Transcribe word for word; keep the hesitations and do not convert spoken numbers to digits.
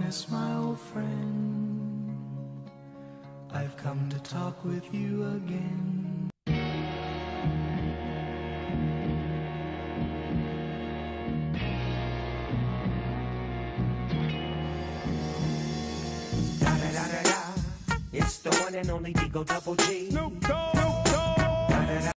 Dennis, my old friend, I've come to talk with you again. Da da da da da, it's the one and only Digo Double G. Snoop Dogg.